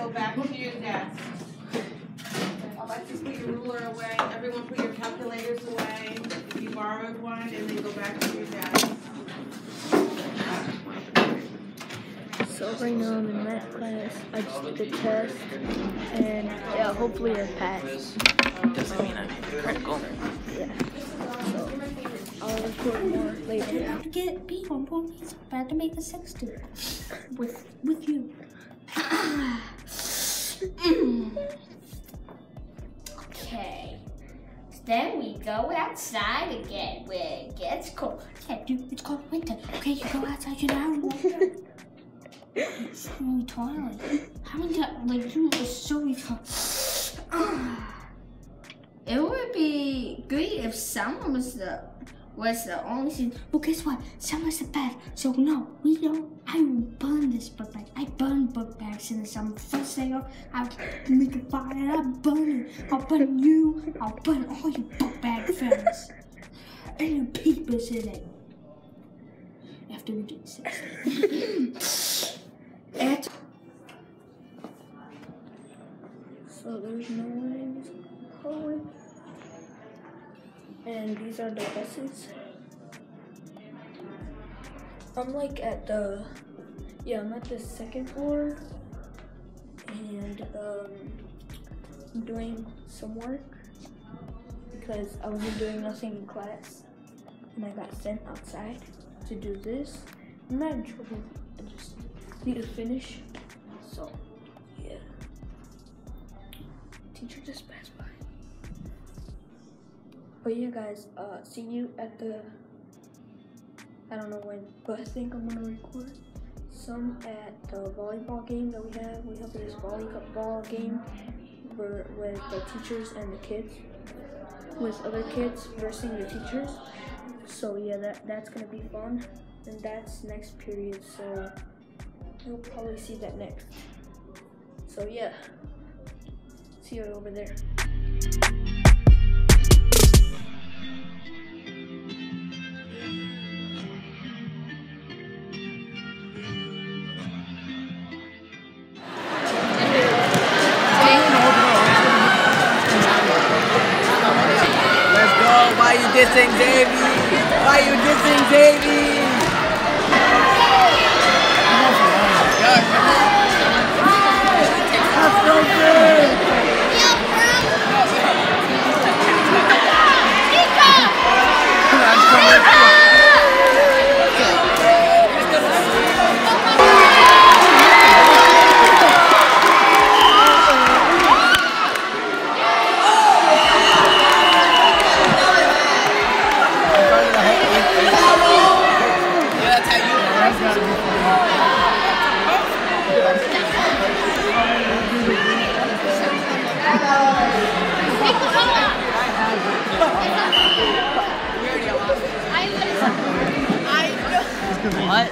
go back to your desk. Alexis, put your ruler away. Everyone put your calculators away. If you borrowed one, and then go back to your desk. So right now I'm in math class. I just did the test, and yeah, hopefully I pass. Doesn't mean I'm critical. Yeah. So I'll record more later. I'm about to get beat on police. I'm about to make a 60 with you. Okay. Then we go outside again where it gets cold. Yeah, dude, it's cold winter. Okay, you go outside, you're not. It's really twilight. How many times, like, you are so retarded. It would be great if someone was the only thing. Well, guess what? Summer's the best. So no, we don't. I will burn this book bag. I burn book bags in the summer. First day off, I'll make a fire and I'll burn it. I'll burn you. I'll burn all your book bag friends. And the papers in it. After we get 60. So there's no one in this hallway. And these are the buses. I'm like at the, I'm at the second floor. And I'm doing some work because I wasn't doing nothing in class. And I got sent outside to do this. I'm not in trouble. I just need to finish. So, yeah. Teacher just passed by. But yeah, guys, see you at the, I don't know when, but I think I'm gonna record some at the volleyball game that we have. We have this volleyball game with the teachers and the kids, with other kids versus the teachers. So yeah, that's gonna be fun, and that's next period. So you'll probably see that next. So yeah, see you over there. Let's go. Why you dissing Davey? Why you dissing Davey? That's so good. What?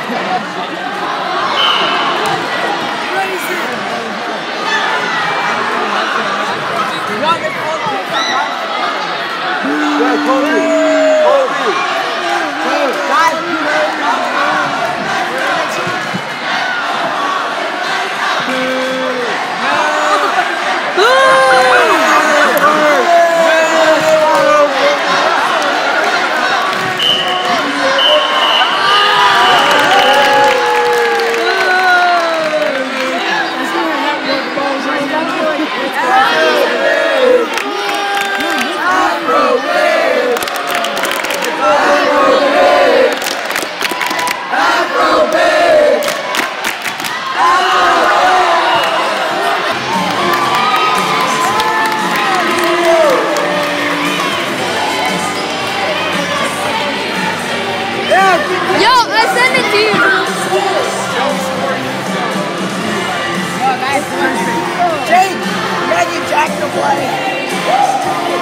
Yo, I sent it to you. Jake, you gotta get Jack to play.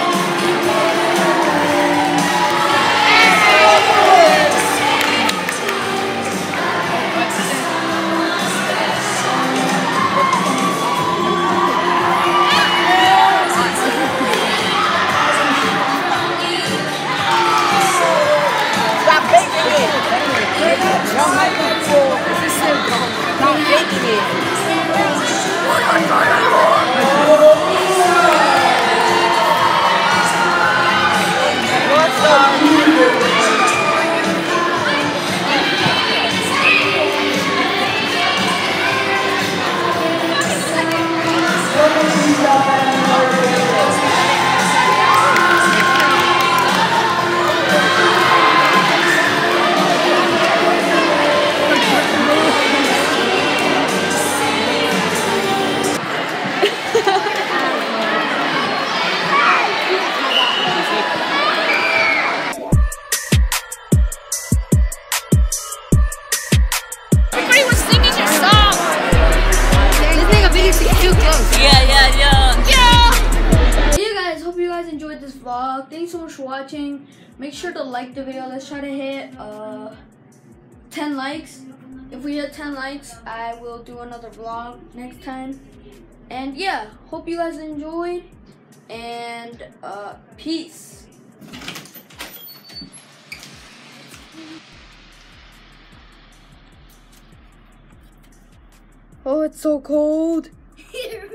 Stop faking it. Stop faking it. Everybody was singing your song. Let's make a video too close. Yeah. Hey you guys, hope you guys enjoyed this vlog. Thanks so much for watching. Make sure to like the video. Let's try to hit 10 likes. If we hit 10 likes, I will do another vlog next time. And yeah, hope you guys enjoyed. And peace. Oh, it's so cold.